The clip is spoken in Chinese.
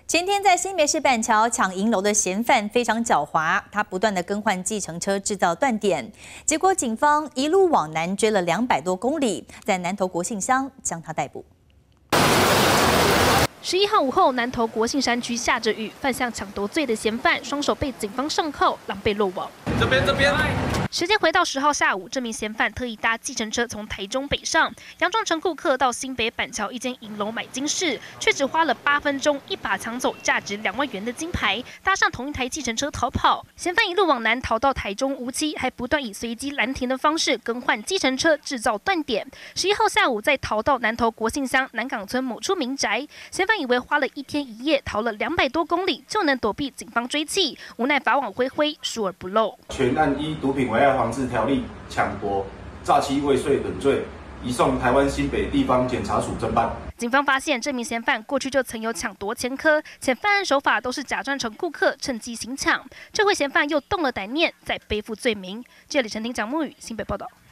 前天在新北市板桥抢银楼的嫌犯非常狡猾，他不断的更换计程车制造断点，结果警方一路往南追了200多公里，在南投国姓乡将他逮捕。 11号午后，南投国姓山区下着雨，犯下抢夺罪的嫌犯双手被警方上铐，狼狈落网。这边。时间回到10号下午，这名嫌犯特意搭计程车从台中北上，佯装成顾客到新北板桥一间银楼买金饰，却只花了8分钟，一把抢走价值2万元的金牌，搭上同一台计程车逃跑。嫌犯一路往南逃到台中无期，还不断以随机拦停的方式更换计程车，制造断点。11号下午再逃到南投国姓乡南港村某处民宅，嫌犯以为花了1天1夜逃了200多公里就能躲避警方追缉，无奈法网恢恢，疏而不漏。 全案依毒品危害防治条例抢夺、诈欺未遂等罪，移送台湾新北地方检察署侦办。 警方发现这名嫌犯过去就曾有抢夺前科，且犯案手法都是假装成顾客，趁机行抢。这回嫌犯又动了歹念，再背负罪名。记者李晨廷、蒋木宇新北报道。